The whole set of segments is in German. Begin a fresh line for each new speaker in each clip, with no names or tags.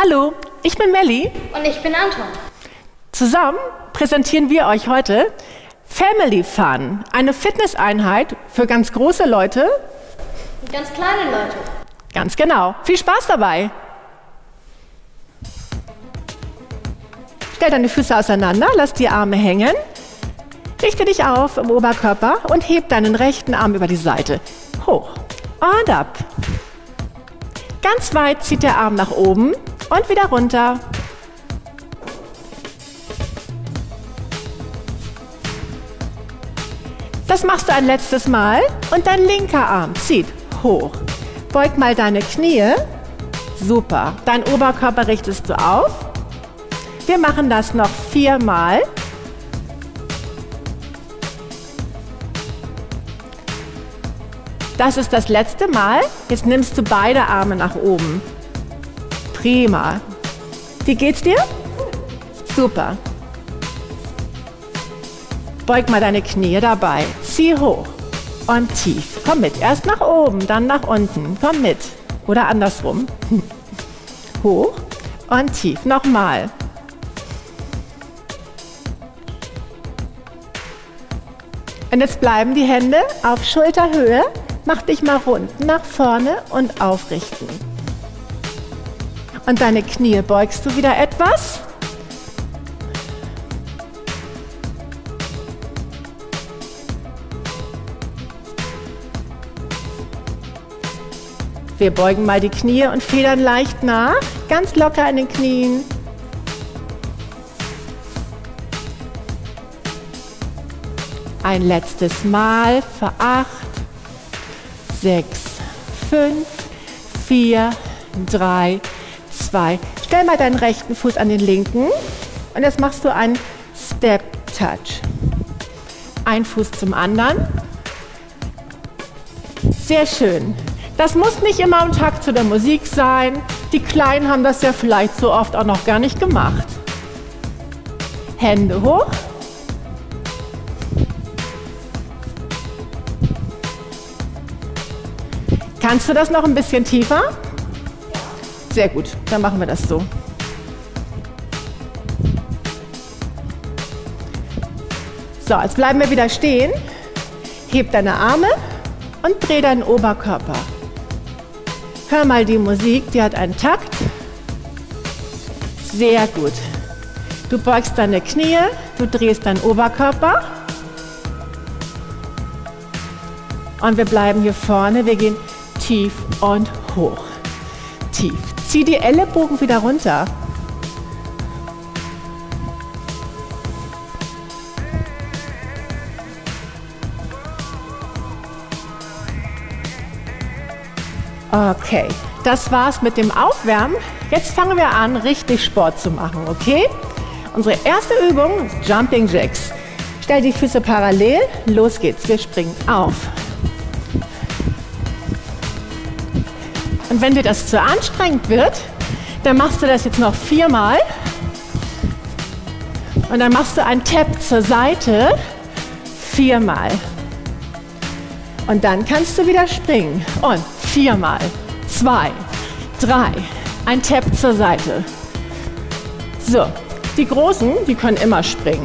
Hallo, ich bin Melli.
Und ich bin Anton.
Zusammen präsentieren wir euch heute Family Fun, eine Fitnesseinheit für ganz große Leute.
Und ganz kleine Leute.
Ganz genau. Viel Spaß dabei. Stell deine Füße auseinander, lass die Arme hängen. Richte dich auf im Oberkörper und heb deinen rechten Arm über die Seite. Hoch und ab. Ganz weit zieht der Arm nach oben und wieder runter. Das machst du ein letztes Mal und dein linker Arm zieht hoch. Beug mal deine Knie. Super. Dein Oberkörper richtest du auf. Wir machen das noch 4 Mal. Das ist das letzte Mal. Jetzt nimmst du beide Arme nach oben. Prima. Wie geht's dir? Super. Beug mal deine Knie dabei. Zieh hoch und tief. Komm mit. Erst nach oben, dann nach unten. Komm mit. Oder andersrum. Hoch und tief. Nochmal. Und jetzt bleiben die Hände auf Schulterhöhe. Mach dich mal rund nach vorne und aufrichten. Und deine Knie beugst du wieder etwas. Wir beugen mal die Knie und federn leicht nach. Ganz locker in den Knien. Ein letztes Mal für 8, 6, 5, 4, 3, 2. Stell mal deinen rechten Fuß an den linken und jetzt machst du einen Step Touch. Ein Fuß zum anderen. Sehr schön. Das muss nicht immer im Takt zu der Musik sein. Die Kleinen haben das ja vielleicht so oft auch noch gar nicht gemacht. Hände hoch. Kannst du das noch ein bisschen tiefer? Sehr gut, dann machen wir das so. So, jetzt bleiben wir wieder stehen. Heb deine Arme und dreh deinen Oberkörper. Hör mal die Musik, die hat einen Takt. Sehr gut. Du beugst deine Knie, du drehst deinen Oberkörper. Und wir bleiben hier vorne, wir gehen tief und hoch. Tief. Zieh die Ellenbogen wieder runter. Okay, das war's mit dem Aufwärmen. Jetzt fangen wir an, richtig Sport zu machen, okay? Unsere erste Übung ist Jumping Jacks. Stell die Füße parallel, los geht's, wir springen auf. Und wenn dir das zu anstrengend wird, dann machst du das jetzt noch 4 Mal. Und dann machst du einen Tap zur Seite 4 Mal. Und dann kannst du wieder springen. Und 4 Mal, 2, 3, ein Tap zur Seite. So, die Großen, die können immer springen.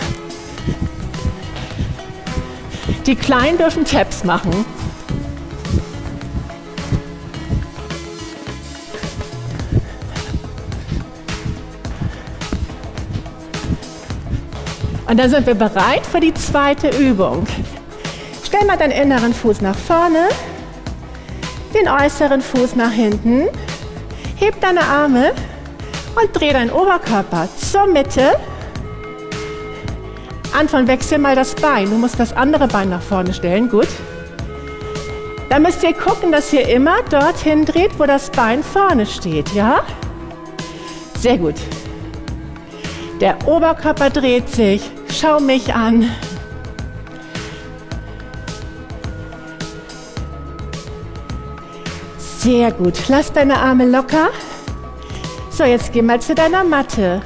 Die Kleinen dürfen Taps machen. Und dann sind wir bereit für die zweite Übung. Stell mal deinen inneren Fuß nach vorne, den äußeren Fuß nach hinten, heb deine Arme und dreh deinen Oberkörper zur Mitte. Anton, wechsel mal das Bein. Du musst das andere Bein nach vorne stellen. Gut. Dann müsst ihr gucken, dass ihr immer dorthin dreht, wo das Bein vorne steht. Ja? Sehr gut. Der Oberkörper dreht sich. Schau mich an. Sehr gut. Lass deine Arme locker. So, jetzt geh mal zu deiner Matte.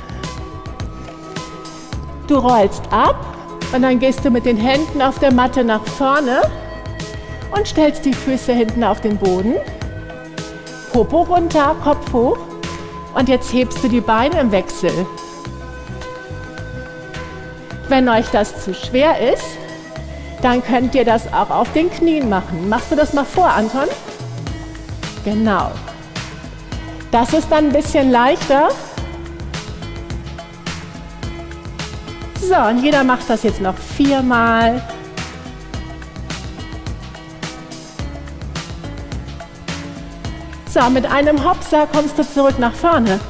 Du rollst ab und dann gehst du mit den Händen auf der Matte nach vorne und stellst die Füße hinten auf den Boden. Popo runter, Kopf hoch Und jetzt hebst du die Beine im Wechsel. Wenn euch das zu schwer ist, dann könnt ihr das auch auf den Knien machen. Machst du das mal vor, Anton? Genau. Das ist dann ein bisschen leichter. So, und jeder macht das jetzt noch 4-mal. So, mit einem Hopser kommst du zurück nach vorne.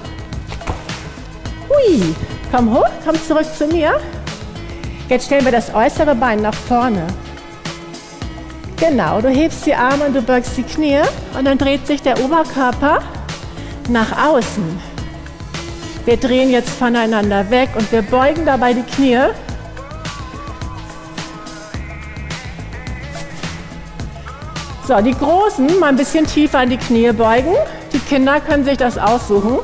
Hui, komm hoch, komm zurück zu mir. Jetzt stellen wir das äußere Bein nach vorne. Genau, du hebst die Arme und du beugst die Knie und dann dreht sich der Oberkörper nach außen. Wir drehen jetzt voneinander weg und wir beugen dabei die Knie. So, die Großen mal ein bisschen tiefer an die Knie beugen. Die Kinder können sich das aussuchen.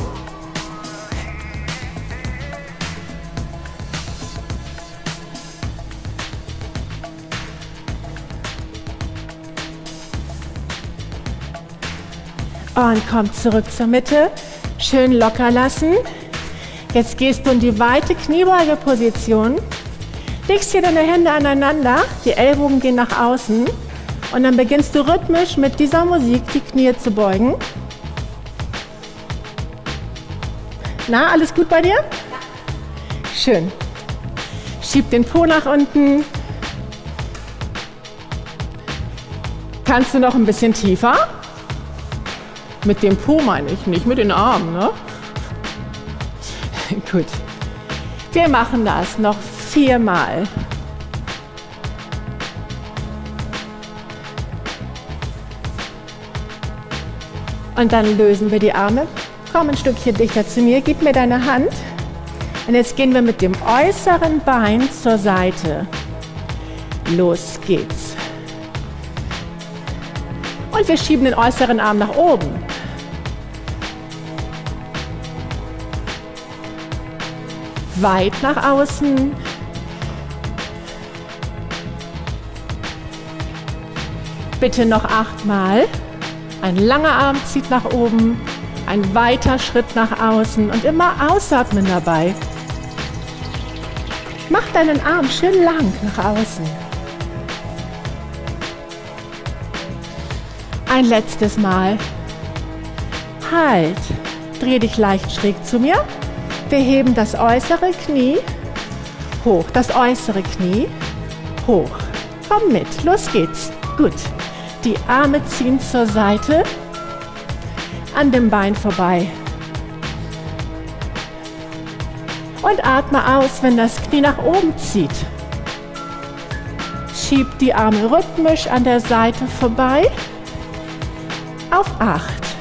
Und komm zurück zur Mitte. Schön locker lassen. Jetzt gehst du in die weite Kniebeugeposition. Legst hier deine Hände aneinander. Die Ellbogen gehen nach außen. Und dann beginnst du rhythmisch mit dieser Musik die Knie zu beugen. Na, alles gut bei dir? Ja. Schön. Schieb den Po nach unten. Kannst du noch ein bisschen tiefer? Mit dem Po meine ich, nicht mit den Armen, ne? Gut. Wir machen das noch 4-mal. Und dann lösen wir die Arme. Komm ein Stückchen dichter zu mir, gib mir deine Hand. Und jetzt gehen wir mit dem äußeren Bein zur Seite. Los geht's. Und wir schieben den äußeren Arm nach oben. Weit nach außen. Bitte noch 8-mal. Ein langer Arm zieht nach oben, ein weiter Schritt nach außen und immer ausatmen dabei. Mach deinen Arm schön lang nach außen. Ein letztes Mal. Halt. Dreh dich leicht schräg zu mir. Wir heben das äußere Knie hoch, das äußere Knie hoch. Komm mit, los geht's. Gut. Die Arme ziehen zur Seite, an dem Bein vorbei. Und atme aus, wenn das Knie nach oben zieht. Schieb die Arme rhythmisch an der Seite vorbei. Auf 8.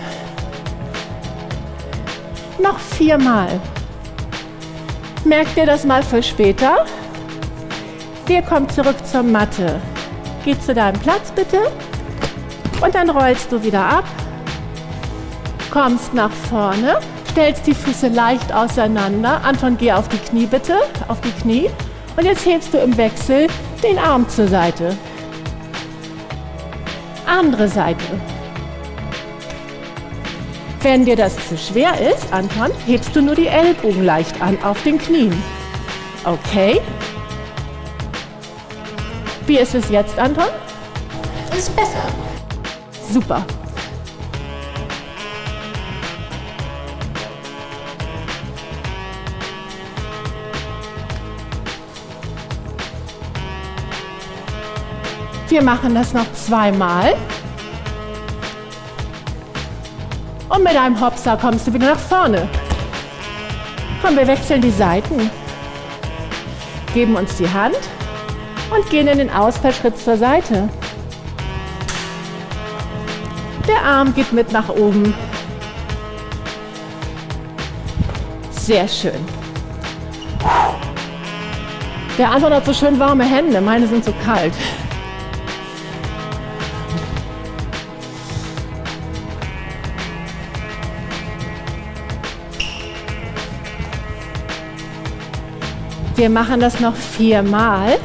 Noch 4-mal. Merk dir das mal für später. Wir kommen zurück zur Matte. Geh zu deinem Platz bitte. Und dann rollst du wieder ab, kommst nach vorne, stellst die Füße leicht auseinander. Anton, geh auf die Knie bitte, auf die Knie. Und jetzt hebst du im Wechsel den Arm zur Seite. Andere Seite. Wenn dir das zu schwer ist, Anton, hebst du nur die Ellbogen leicht an auf den Knien. Okay? Wie ist es jetzt, Anton?
Es ist besser.
Super. Wir machen das noch 2-mal. Und mit einem Hopser kommst du wieder nach vorne. Komm, wir wechseln die Seiten. Geben uns die Hand und gehen in den Ausfallschritt zur Seite. Der Arm geht mit nach oben. Sehr schön. Der Anton hat so schön warme Hände, meine sind so kalt. Wir machen das noch 4-mal.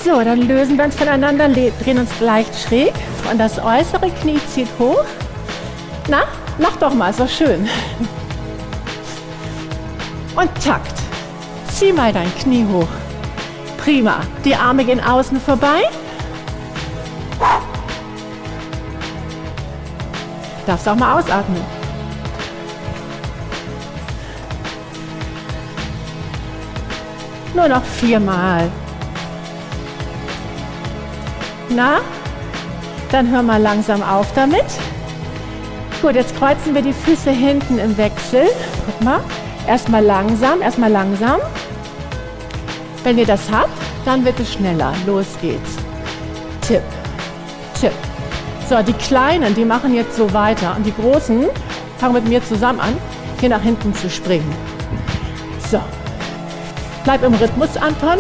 So, dann lösen wir uns voneinander, drehen uns leicht schräg und das äußere Knie zieht hoch. Na, lach doch mal, ist doch schön. Und Takt. Zieh mal dein Knie hoch. Prima. Die Arme gehen außen vorbei. Darfst auch mal ausatmen. Nur noch 4 Mal. Na, dann hör mal langsam auf damit. Gut, jetzt kreuzen wir die Füße hinten im Wechsel. Guck mal, erstmal langsam, erstmal langsam. Wenn ihr das habt, dann wird es schneller. Los geht's. Tipp, Tipp. So, die Kleinen, die machen jetzt so weiter. Und die Großen fangen mit mir zusammen an, hier nach hinten zu springen. So, bleib im Rhythmus, Anton.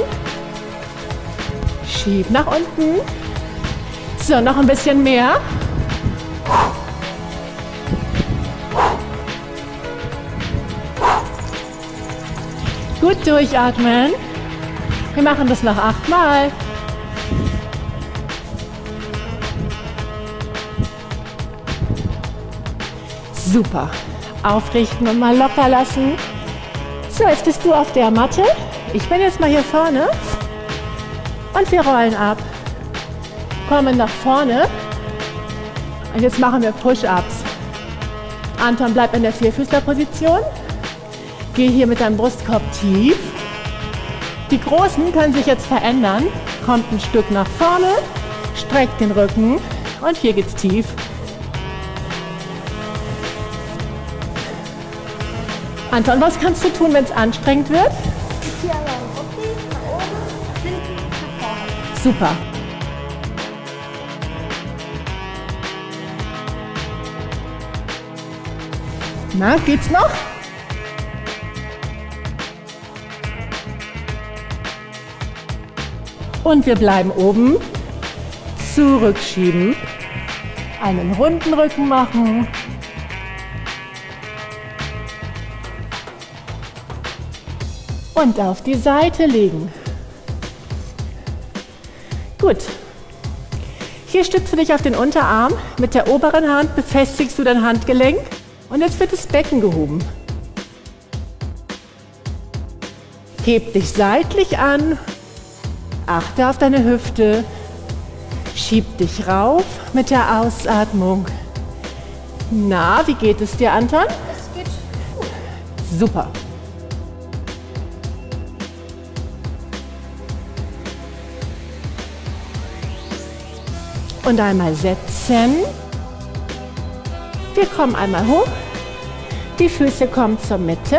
Schieb nach unten. So, noch ein bisschen mehr. Gut durchatmen. Wir machen das noch 8 Mal. Super. Aufrichten und mal locker lassen. So, jetzt bist du auf der Matte. Ich bin jetzt mal hier vorne. Und wir rollen ab. Kommen nach vorne. Und jetzt machen wir Push-Ups. Anton, bleib in der Vierfüßlerposition. Geh hier mit deinem Brustkorb tief. Die Großen können sich jetzt verändern. Kommt ein Stück nach vorne, streckt den Rücken und hier geht's tief. Anton, was kannst du tun, wenn es anstrengend wird?
Hier lang, okay, nach oben, hinten, nach vorne.
Super. Na, geht's noch? Und wir bleiben oben. Zurückschieben. Einen runden Rücken machen. Und auf die Seite legen. Gut. Hier stützt du dich auf den Unterarm. Mit der oberen Hand befestigst du dein Handgelenk. Und jetzt wird das Becken gehoben. Heb dich seitlich an. Achte auf deine Hüfte. Schieb dich rauf mit der Ausatmung. Na, wie geht es dir, Anton?
Es geht gut.
Super. Und einmal setzen. Wir kommen einmal hoch. Die Füße kommen zur Mitte.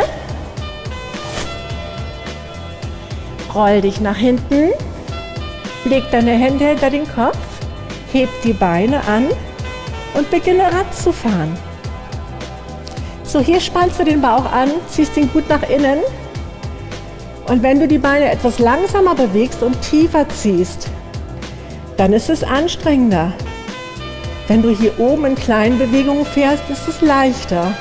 Roll dich nach hinten. Leg deine Hände hinter den Kopf. Heb die Beine an und beginne Rad zu fahren. So, hier spannst du den Bauch an, ziehst ihn gut nach innen. Und wenn du die Beine etwas langsamer bewegst und tiefer ziehst, dann ist es anstrengender. Wenn du hier oben in kleinen Bewegungen fährst, ist es leichter.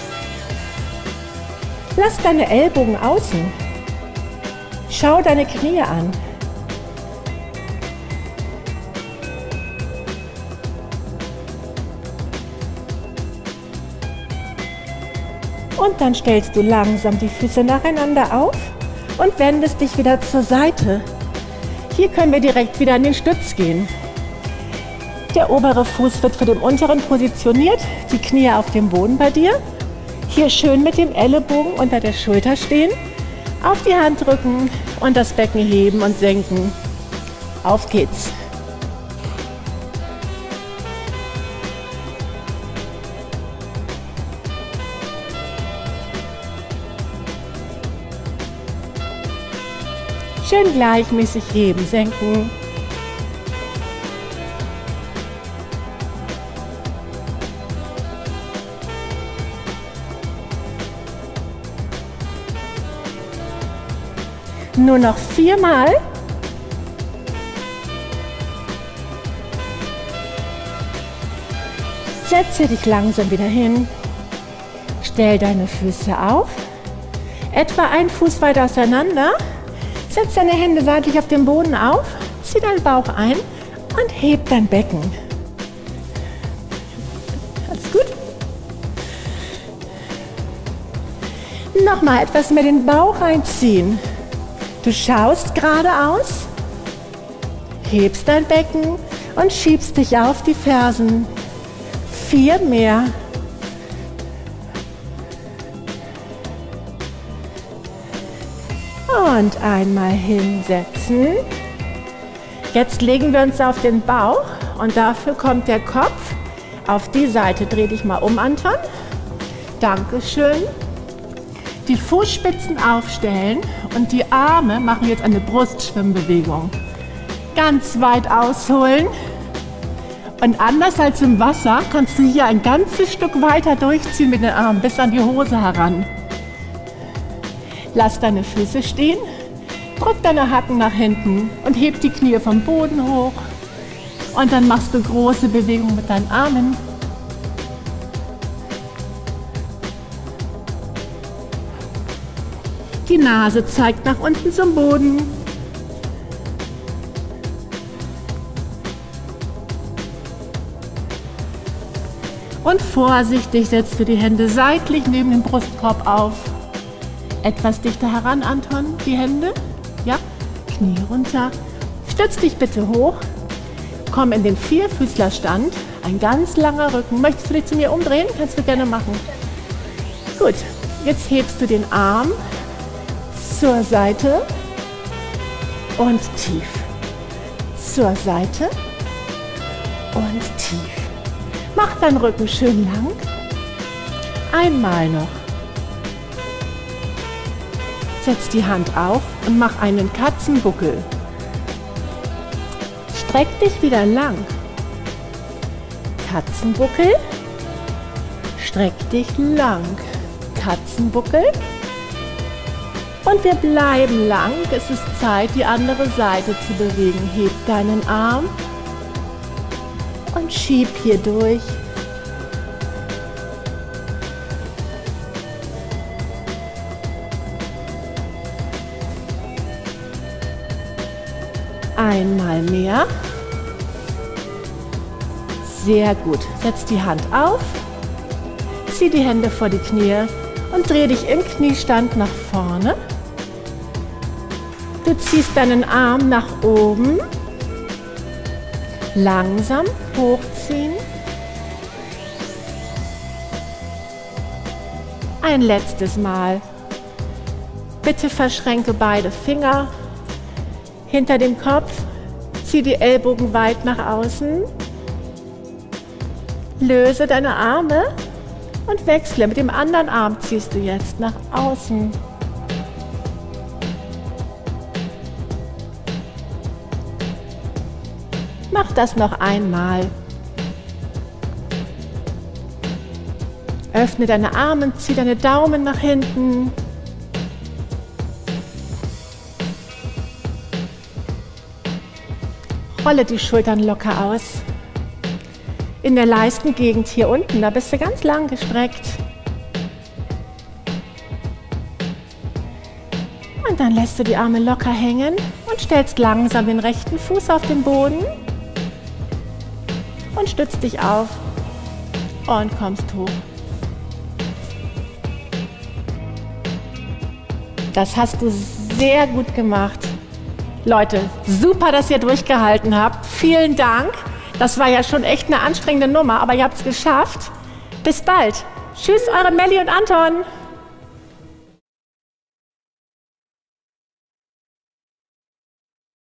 Lass deine Ellbogen außen. Schau deine Knie an. Und dann stellst du langsam die Füße nacheinander auf und wendest dich wieder zur Seite. Hier können wir direkt wieder in den Stütz gehen. Der obere Fuß wird für den unteren positioniert, die Knie auf dem Boden bei dir. Hier schön mit dem Ellenbogen unter der Schulter stehen, auf die Hand drücken und das Becken heben und senken. Auf geht's. Schön gleichmäßig heben, senken. Nur noch 4 Mal. Setze dich langsam wieder hin. Stell deine Füße auf. Etwa 1 Fuß weit auseinander. Setz deine Hände seitlich auf den Boden auf. Zieh deinen Bauch ein und heb dein Becken. Alles gut? Nochmal etwas mehr den Bauch einziehen. Du schaust geradeaus, hebst dein Becken und schiebst dich auf die Fersen. 4 mehr. Und einmal hinsetzen. Jetzt legen wir uns auf den Bauch und dafür kommt der Kopf auf die Seite. Dreh dich mal um, Anton. Dankeschön. Die Fußspitzen aufstellen und die Arme machen jetzt eine Brustschwimmbewegung. Ganz weit ausholen. Und anders als im Wasser kannst du hier ein ganzes Stück weiter durchziehen mit den Armen bis an die Hose heran. Lass deine Füße stehen, drück deine Hacken nach hinten und heb die Knie vom Boden hoch. Und dann machst du große Bewegungen mit deinen Armen. Die Nase zeigt nach unten zum Boden. Und vorsichtig setzt du die Hände seitlich neben dem Brustkorb auf. Etwas dichter heran, Anton, die Hände. Ja, Knie runter. Stütz dich bitte hoch. Komm in den Vierfüßlerstand. Ein ganz langer Rücken. Möchtest du dich zu mir umdrehen? Kannst du gerne machen. Gut, jetzt hebst du den Arm zur Seite und tief. Zur Seite und tief. Mach deinen Rücken schön lang. Einmal noch. Setz die Hand auf und mach einen Katzenbuckel. Streck dich wieder lang. Katzenbuckel. Streck dich lang. Katzenbuckel. Und wir bleiben lang. Es ist Zeit, die andere Seite zu bewegen. Heb deinen Arm und schieb hier durch. Einmal mehr. Sehr gut. Setz die Hand auf, zieh die Hände vor die Knie und dreh dich im Kniestand nach vorne. Du ziehst deinen Arm nach oben, langsam hochziehen. Ein letztes Mal. Bitte verschränke beide Finger hinter dem Kopf, zieh die Ellbogen weit nach außen, löse deine Arme und wechsle. Mit dem anderen Arm ziehst du jetzt nach außen. Mach das noch einmal. Öffne deine Arme, zieh deine Daumen nach hinten. Rolle die Schultern locker aus. In der Leistengegend hier unten, da bist du ganz lang gestreckt. Und dann lässt du die Arme locker hängen und stellst langsam den rechten Fuß auf den Boden und stützt dich auf und kommst hoch. Das hast du sehr gut gemacht. Leute, super, dass ihr durchgehalten habt. Vielen Dank. Das war ja schon echt eine anstrengende Nummer, aber ihr habt es geschafft. Bis bald. Tschüss, eure Melli und Anton.